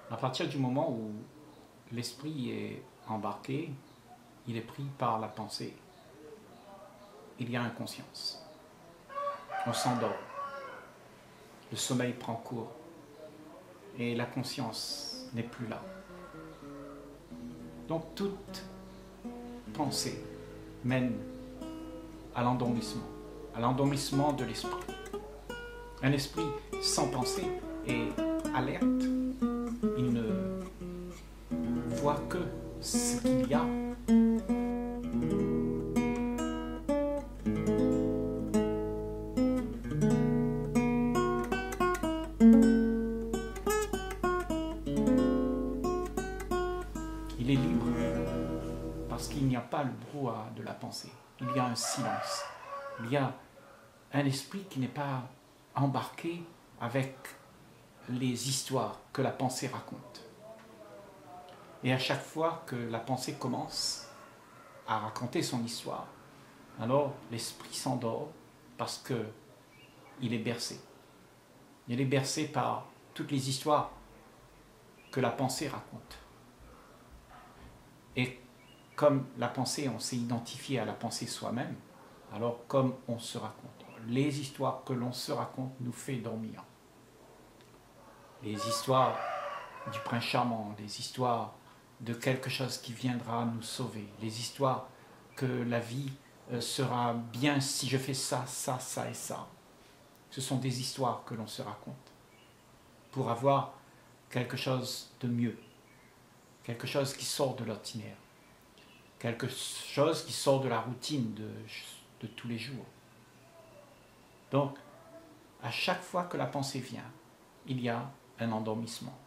À partir du moment où l'esprit est embarqué, il est pris par la pensée. Il y a inconscience. On s'endort. Le sommeil prend cours. Et la conscience n'est plus là. Donc toute pensée mène à l'endormissement de l'esprit. Un esprit sans pensée est alerte. Il ne voit que ce qu'il y a. Il est libre parce qu'il n'y a pas le brouhaha de la pensée. Il y a un silence. Il y a un esprit qui n'est pas embarqué avec les histoires que la pensée raconte. Et à chaque fois que la pensée commence à raconter son histoire, alors l'esprit s'endort parce qu'il est bercé. Il est bercé par toutes les histoires que la pensée raconte. Et comme la pensée, on s'est identifié à la pensée soi-même, alors comme on se raconte. Les histoires que l'on se raconte nous fait dormir. Les histoires du prince charmant, les histoires de quelque chose qui viendra nous sauver, les histoires que la vie sera bien si je fais ça, ça, ça et ça. Ce sont des histoires que l'on se raconte pour avoir quelque chose de mieux, quelque chose qui sort de l'ordinaire, quelque chose qui sort de la routine de tous les jours. Donc, à chaque fois que la pensée vient, il y a un endormissement.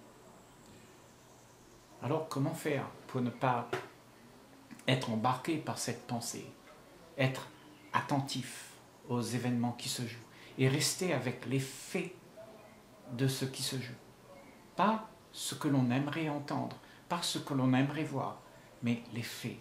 Alors, comment faire pour ne pas être embarqué par cette pensée, être attentif aux événements qui se jouent et rester avec les faits de ce qui se joue? Pas ce que l'on aimerait entendre, pas ce que l'on aimerait voir, mais les faits.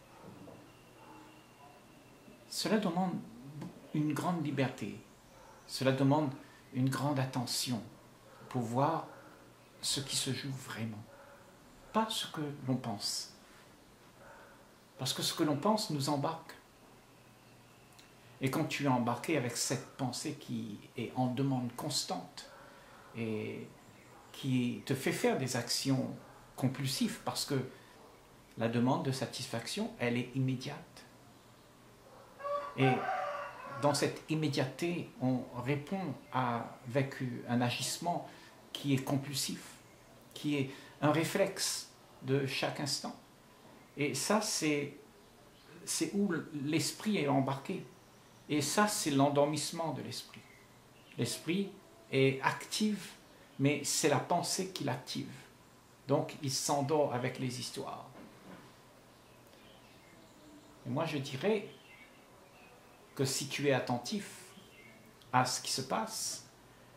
Cela demande une grande liberté, cela demande une grande attention pour voir ce qui se joue vraiment, pas ce que l'on pense. Parce que ce que l'on pense nous embarque. Et quand tu es embarqué avec cette pensée qui est en demande constante et qui te fait faire des actions compulsives parce que la demande de satisfaction, elle est immédiate. Et dans cette immédiateté, on répond avec un agissement qui est compulsif, qui est un réflexe de chaque instant. Et ça, c'est où l'esprit est embarqué. Et ça, c'est l'endormissement de l'esprit. L'esprit est actif, mais c'est la pensée qui l'active. Donc, il s'endort avec les histoires. Et moi, je dirais que si tu es attentif à ce qui se passe,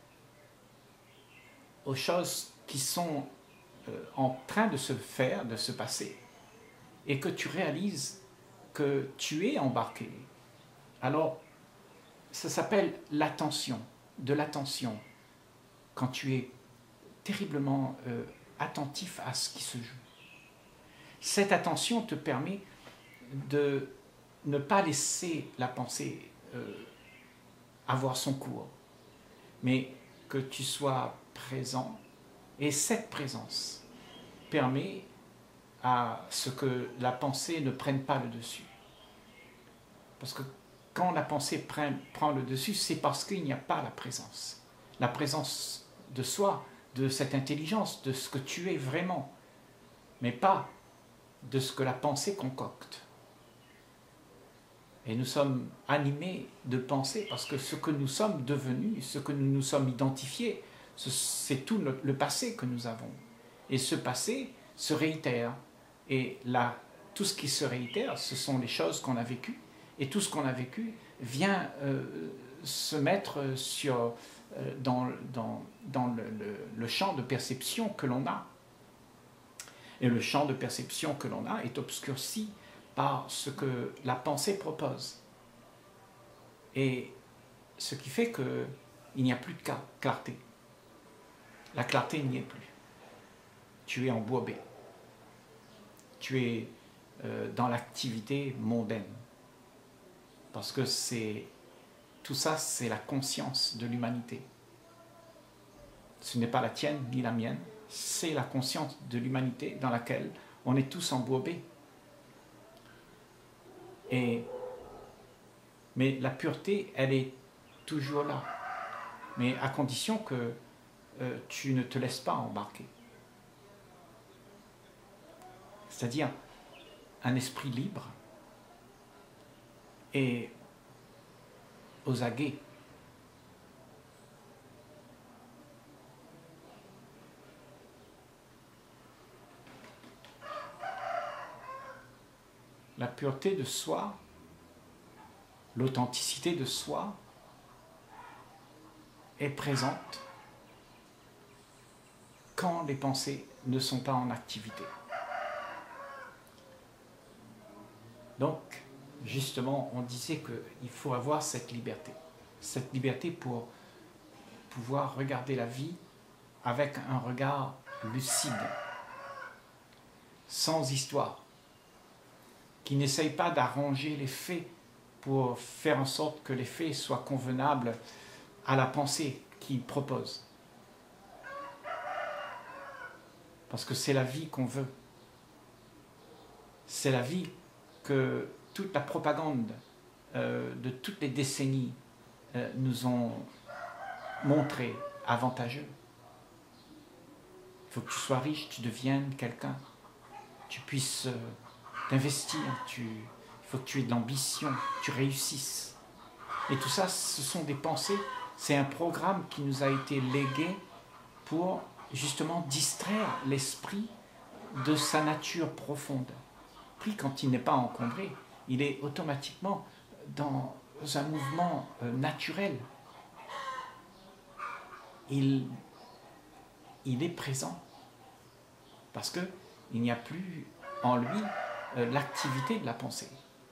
aux choses qui sont en train de se faire, de se passer, et que tu réalises que tu es embarqué, alors ça s'appelle l'attention, de l'attention, quand tu es terriblement attentif à ce qui se joue. Cette attention te permet de ne pas laisser la pensée avoir son cours, mais que tu sois présent, et cette présence permet à ce que la pensée ne prenne pas le dessus. Parce que quand la pensée prend le dessus, c'est parce qu'il n'y a pas la présence de soi, de cette intelligence, de ce que tu es vraiment, mais pas de ce que la pensée concocte. Et nous sommes animés de pensée parce que ce que nous sommes devenus, ce que nous nous sommes identifiés, c'est tout le passé que nous avons. Et ce passé se réitère. Et là, tout ce qui se réitère, ce sont les choses qu'on a vécues. Et tout ce qu'on a vécu vient se mettre dans le champ de perception que l'on a. Et le champ de perception que l'on a est obscurci par ce que la pensée propose. Et ce qui fait qu'il n'y a plus de clarté. La clarté n'y est plus. tu es embourbé. Tu es dans l'activité mondaine. Parce que tout ça, c'est la conscience de l'humanité. Ce n'est pas la tienne ni la mienne, c'est la conscience de l'humanité dans laquelle on est tous embourbés. Mais la pureté, elle est toujours là. Mais à condition que tu ne te laisses pas embarquer. C'est-à-dire un esprit libre et aux aguets. La pureté de soi, l'authenticité de soi est présente quand les pensées ne sont pas en activité. Donc, justement, on disait qu'il faut avoir cette liberté pour pouvoir regarder la vie avec un regard lucide, sans histoire, qui n'essaye pas d'arranger les faits pour faire en sorte que les faits soient convenables à la pensée qu'il propose. Parce que c'est la vie qu'on veut. C'est la vie que toute la propagande de toutes les décennies nous ont montré avantageux. Il faut que tu sois riche, tu deviennes quelqu'un, tu puisses t'investir, il faut que tu aies de l'ambition, tu réussisses. Et tout ça, ce sont des pensées, c'est un programme qui nous a été légué pour justement distraire l'esprit de sa nature profonde. Puis quand il n'est pas encombré, il est automatiquement dans un mouvement naturel. Il est présent parce qu'il n'y a plus en lui l'activité de la pensée.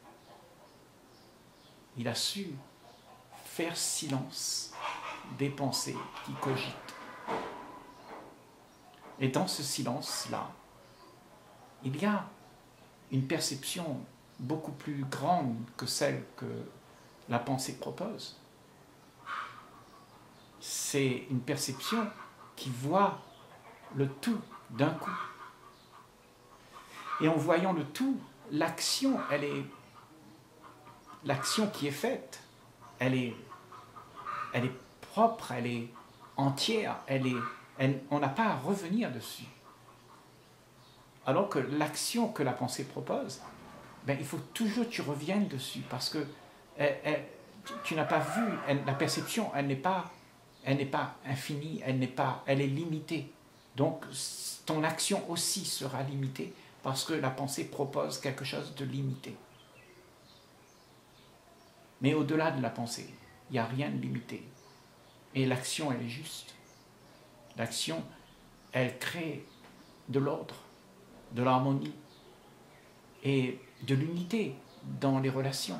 Il a su faire silence des pensées qui cogitent. Et dans ce silence-là, il y a une perception beaucoup plus grande que celle que la pensée propose. C'est une perception qui voit le tout d'un coup. Et en voyant le tout, l'action qui est faite, elle est propre, elle est entière, on n'a pas à revenir dessus. Alors que l'action que la pensée propose, il faut toujours que tu reviennes dessus, parce que tu n'as pas vu, la perception, elle n'est pas infinie, elle est limitée. Donc ton action aussi sera limitée, parce que la pensée propose quelque chose de limité. Mais au-delà de la pensée, il n'y a rien de limité. Et l'action, elle est juste. L'action, elle crée de l'ordre, de l'harmonie et de l'unité dans les relations.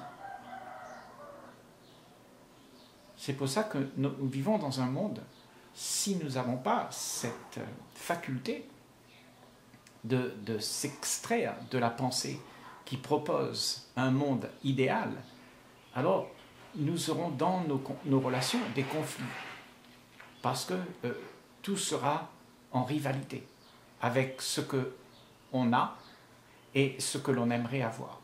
C'est pour ça que nous vivons dans un monde, si nous n'avons pas cette faculté de s'extraire de la pensée qui propose un monde idéal, alors nous aurons dans nos relations des conflits, parce que tout sera en rivalité avec ce qu'on a et ce que l'on aimerait avoir.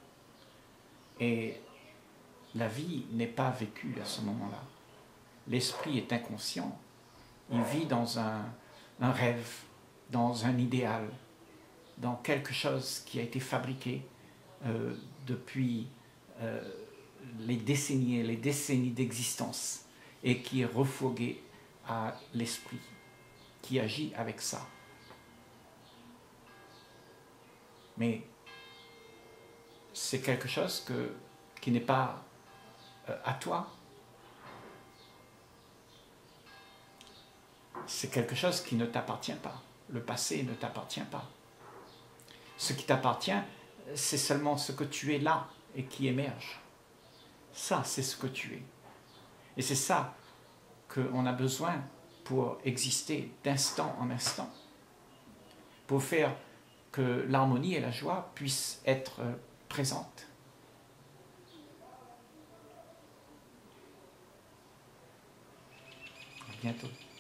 Et la vie n'est pas vécue à ce moment-là. L'esprit est inconscient. Il vit dans un rêve, dans un idéal, dans quelque chose qui a été fabriqué depuis les décennies d'existence et qui est refourgué à l'esprit qui agit avec ça. Mais c'est quelque chose qui n'est pas à toi. C'est quelque chose qui ne t'appartient pas. Le passé ne t'appartient pas. Ce qui t'appartient, c'est seulement ce que tu es là et qui émerge. Ça, c'est ce que tu es. Et c'est ça qu'on a besoin pour exister d'instant en instant. pour faire que l'harmonie et la joie puissent être présentes. À bientôt.